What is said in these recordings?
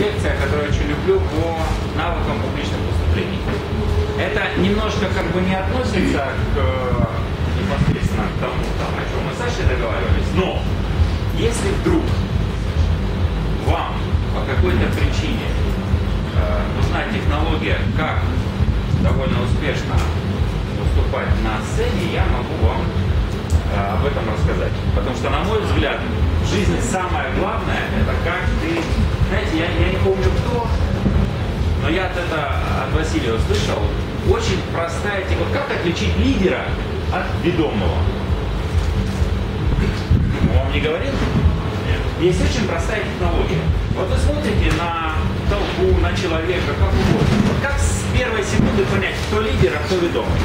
лекция, которую я очень люблю, по навыкам публичных выступлений. Это немножко как бы не относится к непосредственно к тому, о чем мы с Сашей договаривались, но если вдруг вам по какой-то причине нужна технология, как довольно успешно выступать на сцене, я могу вам об этом рассказать. Потому что, на мой взгляд, в жизни самое главное, это как ты... Знаете, я не помню кто, но я от Василия услышал, очень простая тема. Как отличить лидера от ведомого? Он вам не говорил? Нет. Есть очень простая технология. Вот вы смотрите на толпу, на человека, как угодно. Вот как с первой секунды понять, кто лидер, а кто ведомый?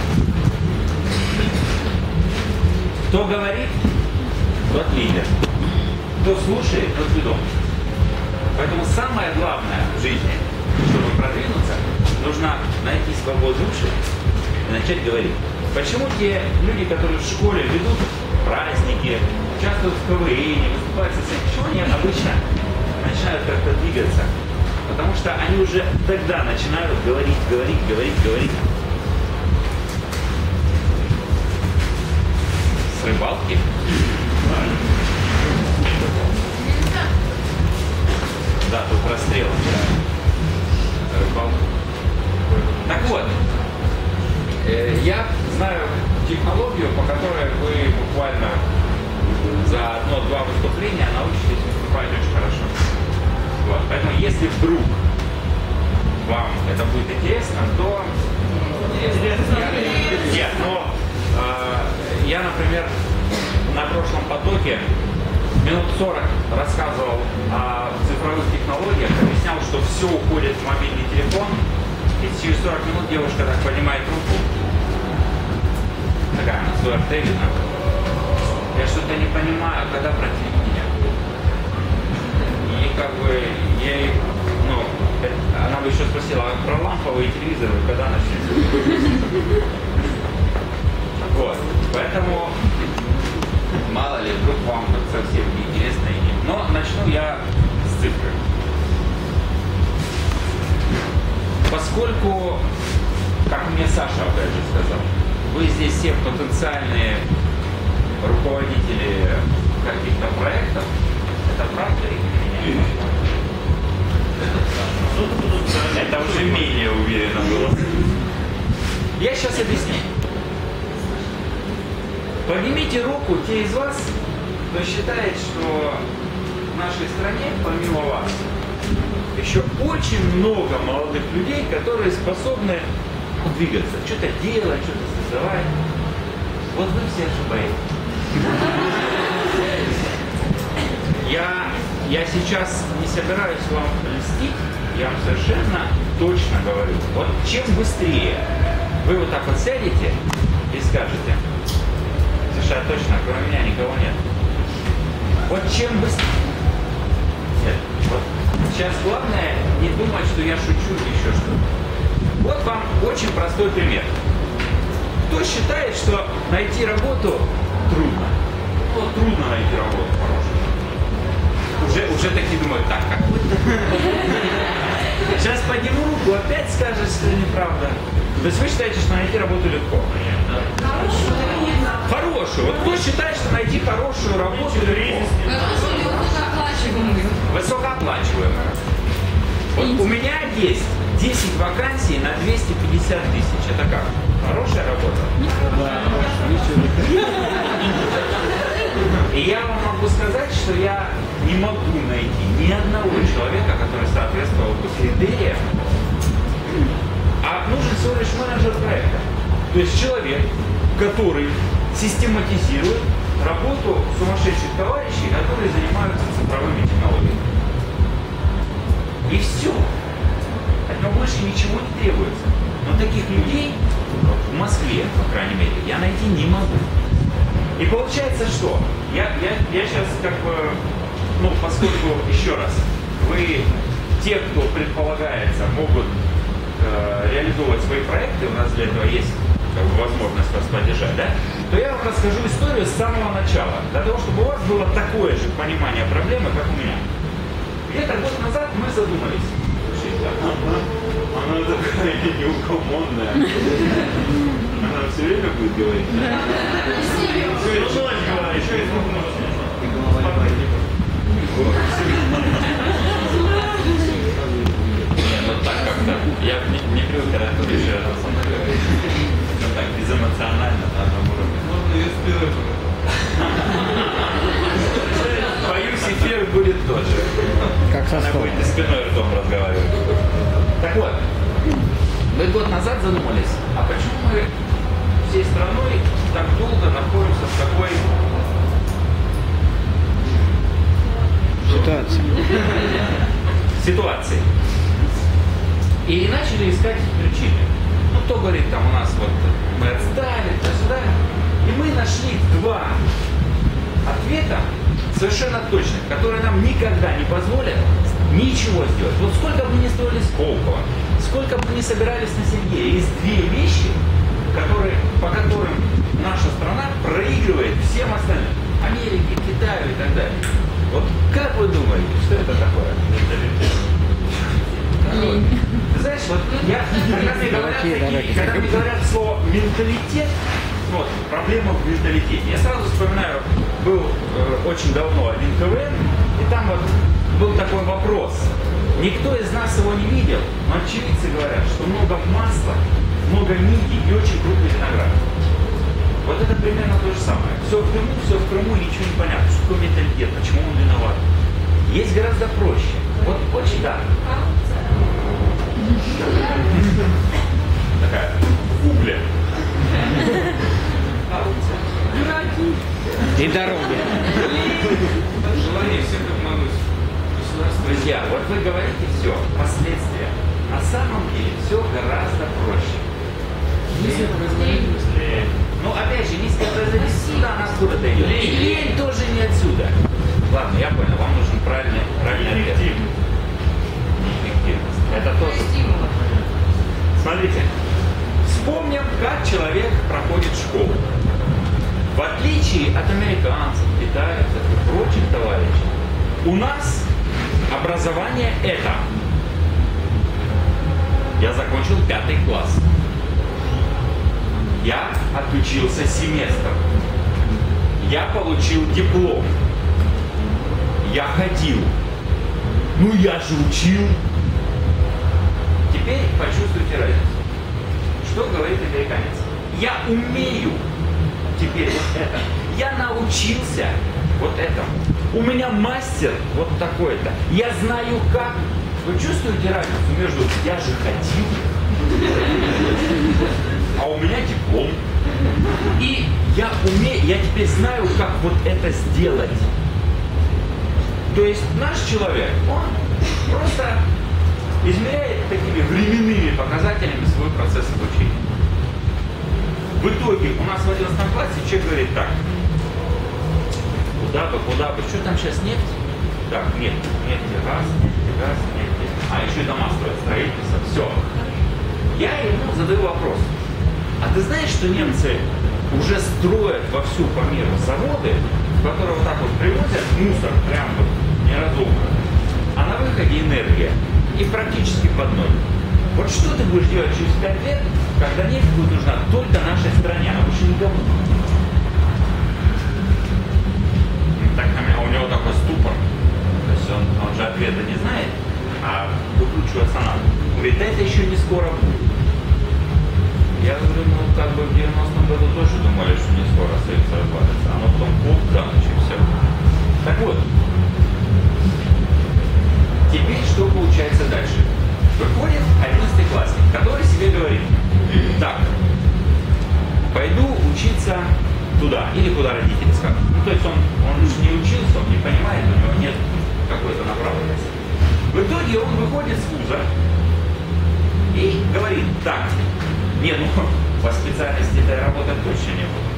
Кто говорит, тот лидер. Кто слушает, тот ведомый. Поэтому самое главное в жизни, чтобы продвинуться, нужно найти свободу души и начать говорить. Почему те люди, которые в школе ведут праздники, участвуют в КВН, выступают со всеми, почему они обычно начинают как-то двигаться? Потому что они уже тогда начинают говорить. С рыбалки? Да, тут расстрел. Рыбалка. Так вот, я знаю технологию, по которой вы буквально за одно-два выступления научитесь выступать очень хорошо. Вот. Поэтому если вдруг вам это будет интересно, то... Нет, но я, например, на прошлом потоке минут 40 рассказывал о цифровых технологиях, объяснял, что все уходит в мобильный телефон, и через 40 минут девушка так поднимает руку, такая на свой РТ видно. Я что-то не понимаю, когда про телевидение. И как бы ей, она бы еще спросила, а про ламповые телевизоры когда начнете? Вот, поэтому мало ли, вдруг вам совсем неинтересно. Но начну я с цифры. Поскольку, как мне Саша опять же сказал, вы здесь все потенциальные руководители каких-то проектов, это правда или нет? Это уже менее уверенно было. Я сейчас объясню. Поднимите руку те из вас, кто считает, что в нашей стране, помимо вас, еще очень много молодых людей, которые способны двигаться, что-то делать, что-то создавать. Вот вы все ошибаетесь. Я сейчас не собираюсь вам льстить, я вам совершенно точно говорю. Вот чем быстрее вы вот так вот сядете и скажете: Саша, точно, кроме меня никого нет. Вот чем быстрее. Вот. Сейчас главное не думать, что я шучу или еще что-то. Вот вам очень простой пример. Кто считает, что найти работу трудно? Ну, трудно найти работу хорошую. Уже такие думают, так, как вы? Сейчас подниму руку, опять скажешь, что неправда. То есть вы считаете, что найти работу легко? Хорошую. Вот кто считает, что найти хорошую работу легко? Высокооплачиваемую. Вот у меня есть 10 вакансий на 250 тысяч. Это как? Хорошая работа? Да. И я вам могу сказать, что я не могу найти ни одного человека, который соответствовал бы критериям, а нужен всего лишь менеджер проекта. То есть человек, который систематизирует работу сумасшедших товарищей, которые занимаются цифровыми технологиями. И все. От него больше ничего не требуется. Но таких людей в Москве, по крайней мере, я найти не могу. И получается что? Я сейчас как бы, поскольку, еще раз, вы, те, кто предполагается, могут реализовывать свои проекты, у нас для этого есть возможность вас поддержать, да? То я вам расскажу историю с самого начала, для того, чтобы у вас было такое же понимание проблемы, как у меня. Где-то год назад мы задумались. Слушайте, она такая неугомонная. Она все время будет говорить. Еще и звук нужно. Ну так как-то. Я не привык, когда кто-то еще рядом со мной говорит. Ну так, безэмоционально, на одном уровне. Можно ее спирать. Боюсь, эфир будет тот же. Как со Она будет спиной ртом разговаривать. Так вот, мы год назад задумались, а почему мы всей страной так долго находимся в такой ситуации. И начали искать причины. Ну, кто говорит, там у нас вот мы отстали, туда-сюда. И мы нашли два ответа совершенно точных, которые нам никогда не позволят ничего сделать. Вот сколько бы мы ни строили Сколково, сколько бы мы ни собирались на Сергея, есть две вещи, по которым наша страна проигрывает всем остальным. Америке, Китаю и так далее. Вот как вы думаете, что это такое? Ты знаешь, вот когда мне говорят слово менталитет, вот, проблема в менталитете. Я сразу вспоминаю, был очень давно один КВН, и там вот был такой вопрос. Никто из нас его не видел, но очевидцы говорят, что много масла, много мидий и очень крупный виноград. Вот это примерно то же самое. Все в Крыму, ничего не понятно. Что такое менталитет, почему он виноват. Есть гораздо проще. Вот очень да. Такая угля. И дороги. Желание всех обмануть. Друзья, вот вы говорите все, последствия. На самом деле все гораздо проще. Ну, опять же, низкая производительность сюда, она откуда-то идет. И лень тоже не отсюда. Ладно, я понял, вам нужен правильный ответ. Неэффективность. Это тоже. Смотрите, вспомним, как человек проходит школу. В отличие от американцев, китайцев и прочих товарищей, у нас образование это. Я закончил 5 класс. Я отучился семестр. Я получил диплом. Я ходил. Ну я же учил. Теперь почувствуйте разницу. Что говорит американец? Я умею теперь вот это. Я научился вот этому. У меня мастер вот такой-то. Я знаю как. Вы чувствуете разницу между «я же ходил», а у меня диплом. И я умею, я теперь знаю, как вот это сделать. То есть наш человек, он просто измеряет такими временными показателями свой процесс обучения. В итоге у нас в 11 классе человек говорит так: куда бы, что там сейчас нефть? Так, нефть, газ, нефть. А еще и дома строят, строительство, все. Я ему задаю вопрос. А ты знаешь, что немцы уже строят вовсю по миру заводы, в которые вот так вот привозят мусор, прям вот неразумно, а на выходе энергия и практически под ноль. Вот что ты будешь делать через 5 лет, когда нефть будет нужна только нашей стране, а больше никому? Так, а у него такой ступор. То есть он же ответа не знает, а выкручиваться надо. Говорит, да это еще не скоро будет. Я говорю, ну как бы в 90-м году тоже думали, что не скоро Союз развалится. Оно потом да, и все. Так вот, теперь что получается дальше? Выходит 11 классник, который себе говорит: так, пойду учиться туда, или куда родители скажут. Ну, то есть он же не учился, он не понимает, у него нет какой-то направленности. В итоге он выходит с вуза и говорит: так, не, ну, по специальности-то я работать точно не буду.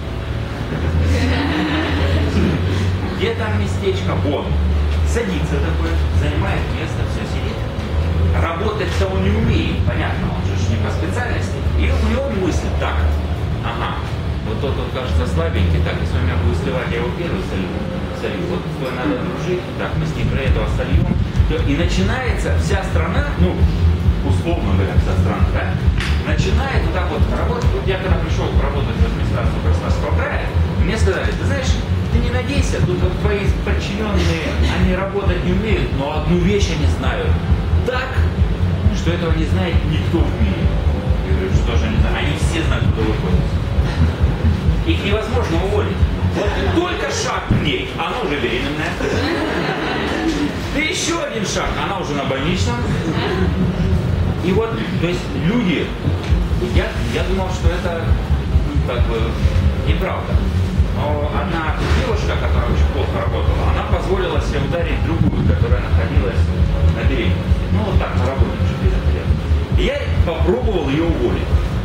Где там местечко? Вот. Садится такой, занимает место, все сидит. Работать-то он не умеет, понятно, он же не по специальности. И у него мысль: так, ага, вот тот он кажется слабенький, так, если у меня будет сливать, я его первый солью. Вот твой надо дружить, так, мы с ним про этого сольем, И начинается вся страна, ну, условно говоря, вся страна, да, начинает вот так вот работать. Вот я когда пришел работать в администрацию Краснодарского края, мне сказали, ты знаешь, ты не надейся, тут вот твои подчиненные, они работать не умеют, но одну вещь они знают так, что этого не знает никто в мире. Я говорю, что же они знают? Они все знают, куда выходят. Их невозможно уволить. Вот только шаг к ней, она уже беременная. Да еще один шаг, она уже на больничном. И вот, то есть люди, я думал, что это как бы неправда. Но одна девушка, которая очень плохо работала, она позволила себе ударить другую, которая находилась на беременности. Ну вот так, на работе через это лет. И я попробовал ее уволить.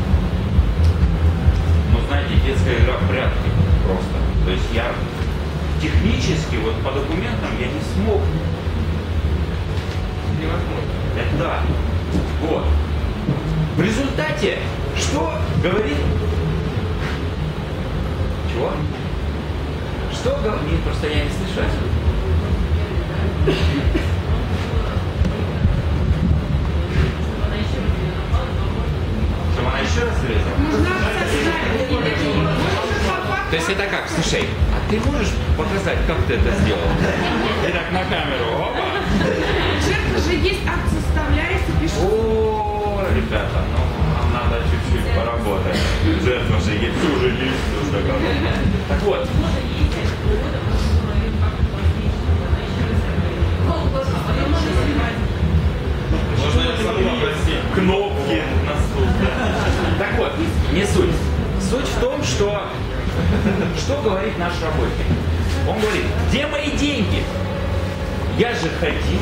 Но знаете, детская игра в прятки просто. То есть я технически, вот по документам я не смог. Невозможно. Это да. Вот. В результате, что говорит? Чего? Что говорит? Просто я не слышу. Чтобы она еще раз врезала? То есть это как? Слушай, а ты можешь показать, как ты это сделал? И так на камеру. Опа! Жертва же есть акт составляется, пишет. О, ребята, ну нам надо чуть-чуть поработать. Жертва же есть, уже есть. Так вот. Можно я сам попросить? Кнопки на стул. Так вот, не суть. Суть в том, что говорит наш работник? Он говорит, где мои деньги? Я же ходил.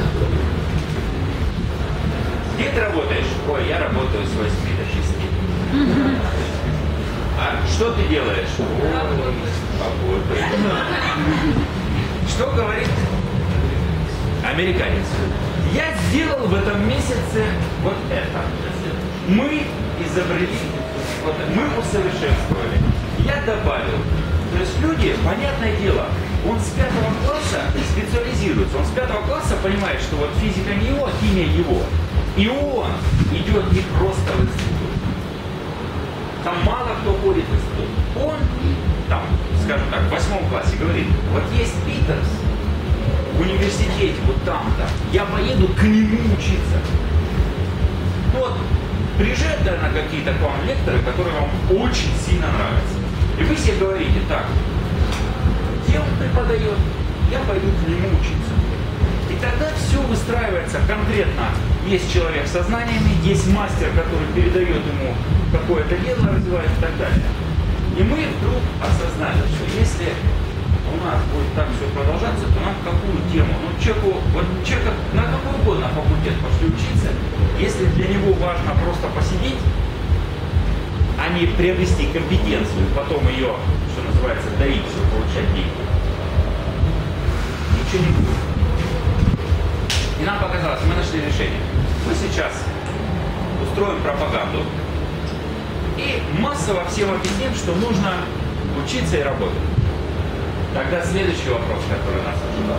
Где ты работаешь? Ой, я работаю с 8 до 6. А что ты делаешь? Работаю. Что говорит американец? Я сделал в этом месяце вот это. Мы изобрели, вот, мы усовершенствовали. Я добавил. То есть люди, понятное дело, он с 5 класса специализируется. Он с 5 класса понимает, что вот физика не его, химия его. И он идет не просто в институт. Там мало кто ходит в институт. Он, там, скажем так, в 8 классе говорит, вот есть Питерс в университете, вот там-то, я поеду к нему учиться. Ну вот, приезжают, наверное, какие-то к вам лекторы, которые вам очень сильно нравятся. И вы себе говорите, так, где он преподает, я пойду к нему учиться. И тогда все выстраивается конкретно. Есть человек со знаниями, есть мастер, который передает ему какое-то дело, развивает и так далее. И мы вдруг осознали, что если у нас будет так все продолжаться, то нам какую тему? Ну, человеку, вот человек на какой угодно факультет пошли учиться, если для него важно просто посидеть, а не приобрести компетенцию, потом ее, что называется, доить, чтобы получать деньги. Ничего не будет. И нам показалось, мы нашли решение. Мы сейчас устроим пропаганду и массово всем объясним, что нужно учиться и работать. Тогда следующий вопрос, который нас ожидал.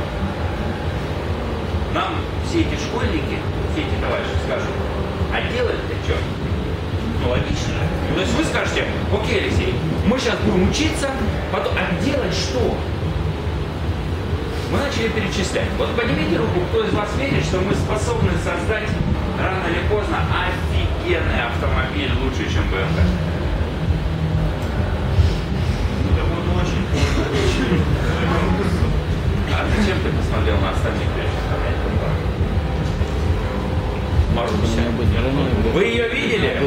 Нам все эти школьники, все эти товарищи скажут, а делать-то что? Ну, логично. То есть вы скажете, окей, Алексей, мы сейчас будем учиться, потом, а делать что? Мы начали перечислять. Вот поднимите руку, кто из вас верит, что мы способны создать рано или поздно офигенный автомобиль лучше, чем BMW. Это будет очень круто. А зачем ты посмотрел на остальных? Маруся. Вы ее видели?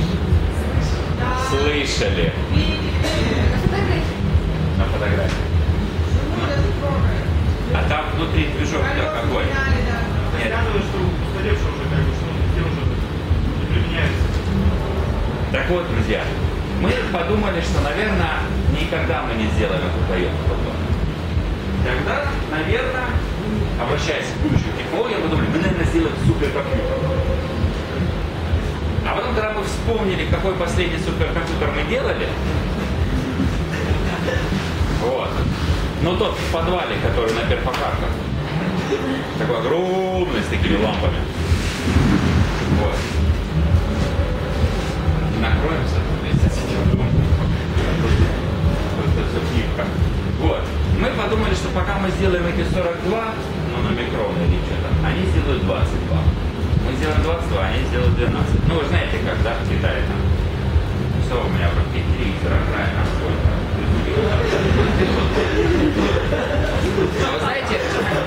Слышали? На фотографии. А там внутри движок какой? Нет. Сказано, что устаревший уже как бы, что где уже не применяется. Так вот, друзья, мы подумали, что, наверное, никогда мы не сделаем эту Toyota потом. Тогда, наверное, обращаясь к будущим технологиям, мы думали, мы, наверное, сделаем суперкомпьютер. А потом, когда мы вспомнили, какой последний суперкомпьютер мы делали, вот, но тот в подвале, который на перфокарках, Такой огромный, с такими лампами. Вот. Накроемся, вместе с этим. Это все гибко. Вот. Мы подумали, что пока мы сделаем эти 42 нанометровые или что-то, они сделают 22. Мы сделаем 22, они сделают 12. Ну, вы знаете, как, да, в Китае там. Все, у меня в руке телевизор, экран, насколько. Вы знаете,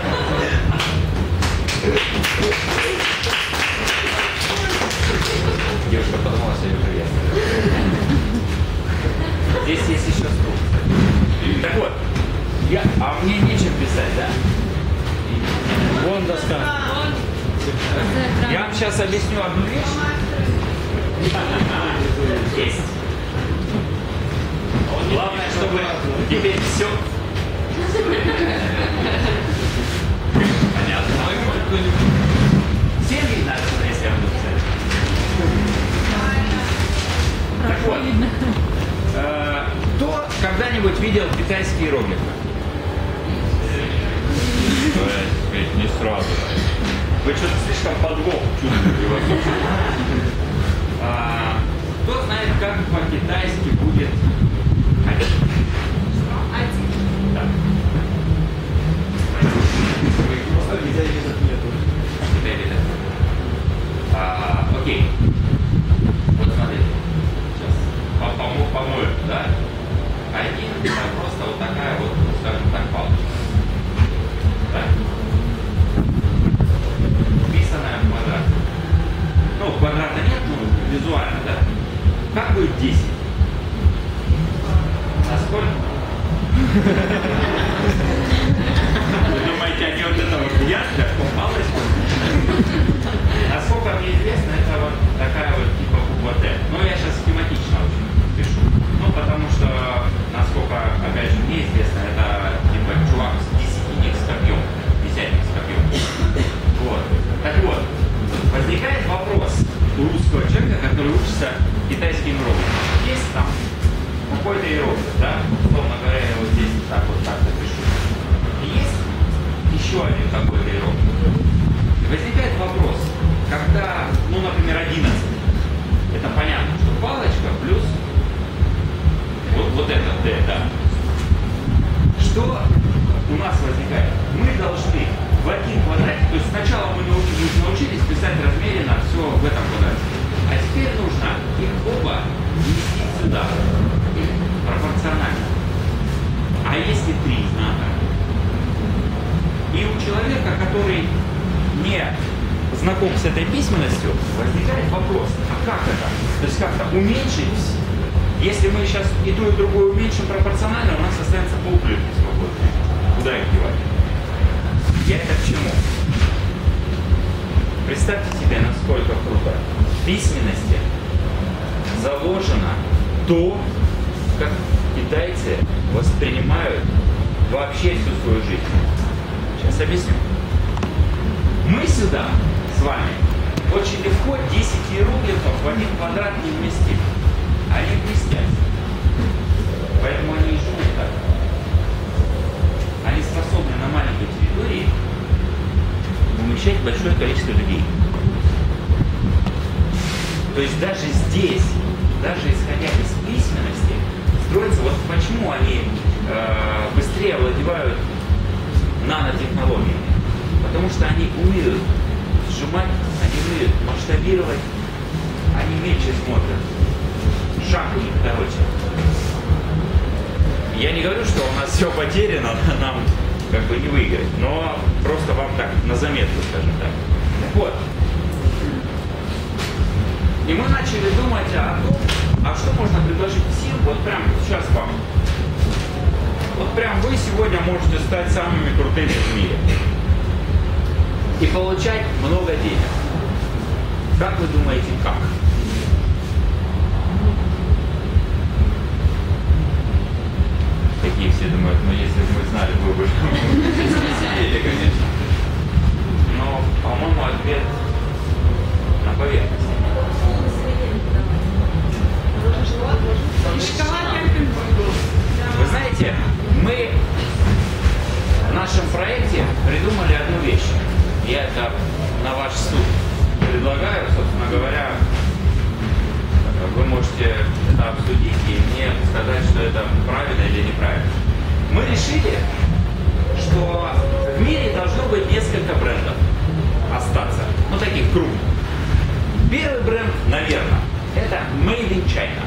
девушка подумала, что я уже ясно. Здесь есть еще стул. Так вот, а мне нечем писать, да? Вон доска. Я вам сейчас объясню одну вещь. Есть. Главное, чтобы теперь все. Понятно. Всем видно, если я буду писать. Так вот. Кто когда-нибудь видел китайские иероглифы? Не сразу. Вы что-то слишком подвох чувствуете. Кто знает, как по-китайски будет один? Да. Окей. Вот смотрите. Сейчас помою, да? Один это просто вот такая вот, скажем так, палочка. Да? Вписанная в квадрат. Ну, квадрата нет, ну, визуально, да? Как будет 10? А сколько? Вы думаете, они вот это вот ярко, палочку? Насколько мне известно, это вот такая вот типа буква Т. Но я сейчас схематично очень пишу. Ну, потому что, насколько, опять же, мне известно, это типа чувак с десятник с копьем. Десятник с копьем. Вот. Так вот, возникает вопрос у русского человека, который учится китайским иероглифам. Есть там какой-то иероглиф, да? Условно говоря, я вот здесь так вот так-то пишу. И есть еще один какой-то иероглиф. И возникает вопрос, когда, ну, например, 11, это понятно, что палочка плюс вот это D, да. Что у нас возникает? Мы должны в один квадрате, то есть сначала мы научились писать размеренно все в этом квадрате, а теперь нужно их оба внести сюда, пропорционально. А если 3 знака? И у человека, который не знаком с этой письменностью, возникает вопрос, а как это? То есть как-то уменьшить? Если мы сейчас и ту, и другую уменьшим пропорционально, у нас останется полклетки свободные. Куда их девать? Я это к чему? Представьте себе, насколько круто. В письменности заложено то, как китайцы воспринимают вообще всю свою жизнь. Сейчас объясню. Мы сюда с вами очень легко 10 иероглифов в один квадрат не вместим. Они вместятся. Поэтому они и живут так. Они способны на маленькой территории умещать большое количество людей. То есть даже здесь, даже исходя из письменности, строится, вот почему они быстрее овладевают нанотехнологиями. Потому что они умеют сжимать, они умеют масштабировать, они меньше смотрят. Шаг у них короче. Я не говорю, что у нас все потеряно, нам как бы не выиграть, но просто вам так на заметку, скажем так. Вот. И мы начали думать о том, а что можно предложить всем, вот прямо сейчас вам. Вот прям вы сегодня можете стать самыми крутыми в мире. И получать много денег. Как вы думаете, как? Такие все думают, ну если бы мы знали, вы бы сидели, конечно. Но, по-моему, ответ на поверхности. Вы знаете, мы в нашем проекте придумали одну вещь. таких крупных. Первый бренд, наверное, это Made in China.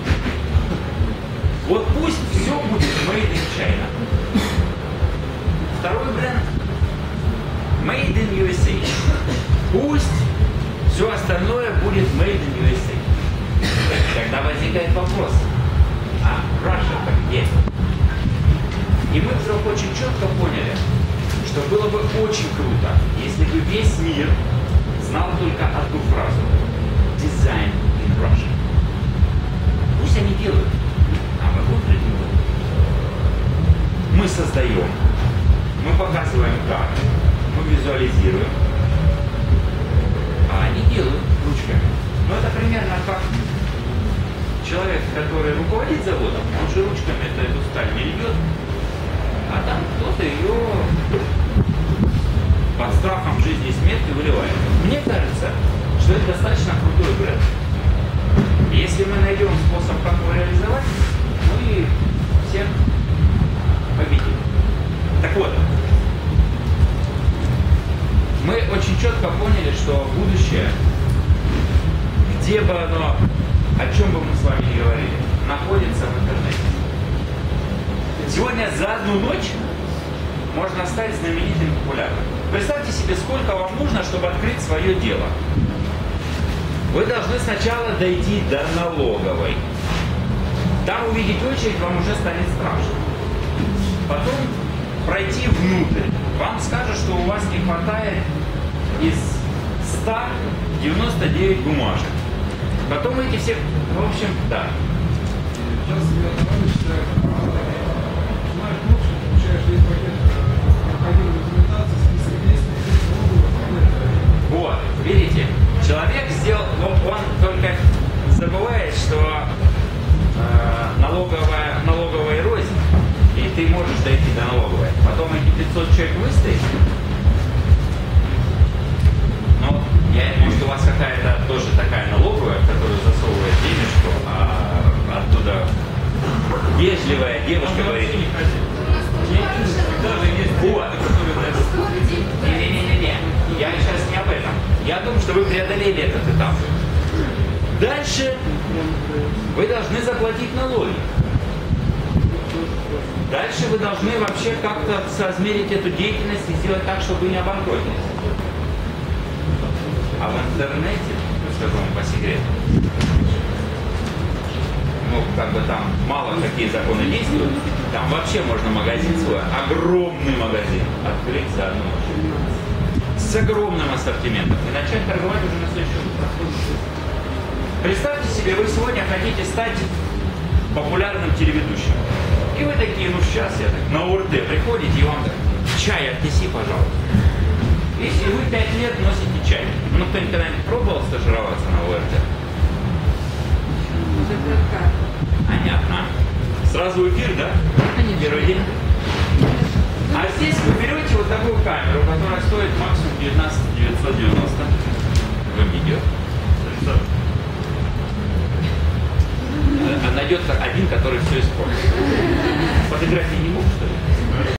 Вот пусть все будет Made in China. Второй бренд Made in USA. Пусть все остальное будет Made in USA. Тогда возникает вопрос, а Russia-то где? И мы вдруг очень четко поняли, что было бы очень круто, если бы весь мир знал только одну фразу: Design in Russia. Пусть они делают, а мы будем придумывать. Мы создаем, мы показываем как, мы визуализируем, а они делают ручками. Ну это примерно как человек, который руководит заводом, он же ручками эту сталь не льет, а там кто-то ее под страхом жизни и смерти выливает. Мне кажется, что это достаточно крутой бренд. Если мы найдем способ, как его реализовать, мы всех победим. Так вот, мы очень четко поняли, что будущее, где бы оно, о чем бы мы с вами ни говорили, находится в интернете. Сегодня за одну ночь можно стать знаменитым и популярным. Представьте себе, сколько вам нужно, чтобы открыть свое дело. Вы должны сначала дойти до налоговой. Там увидеть очередь вам уже станет страшно. Потом пройти внутрь. Вам скажут, что у вас не хватает из 199 бумажек. Потом эти все, в общем, да. Сейчас я считаю, знаешь, лучше получаешь весь пакет проходимой документации, список действий, вот, видите, человек сделал, он только забывает, что налоговая рознь, и ты можешь дойти до налоговой. Потом эти 500 человек выстоит. Но я думаю, что у вас какая-то тоже такая налоговая, которая засовывает денежку, а оттуда вежливая девушка говорит: даже есть вот. Не-не-не-не, я сейчас не об этом. Я о том, что вы преодолели этот этап. Дальше вы должны заплатить налоги. Дальше вы должны вообще как-то соизмерить эту деятельность и сделать так, чтобы вы не обанкротились. А в интернете, скажу вам по секрету, ну, как бы там мало какие законы действуют, там вообще можно магазин свой, огромный магазин, открыть за одну ночь. С огромным ассортиментом. И начать торговать уже на следующий утро. Представьте себе, вы сегодня хотите стать популярным телеведущим. И вы такие, ну сейчас я так на ОРТ приходите и вам так: чай отнеси, пожалуйста. Если вы 5 лет носите чай, ну кто-нибудь когда-нибудь пробовал стажироваться на ОРТ? Понятно. Сразу эфир, да? Первый день. А здесь вы берете вот такую камеру, которая стоит максимум 19 990. Вы видео. А найдется один, который все испортит. Фотографии не могут, что ли?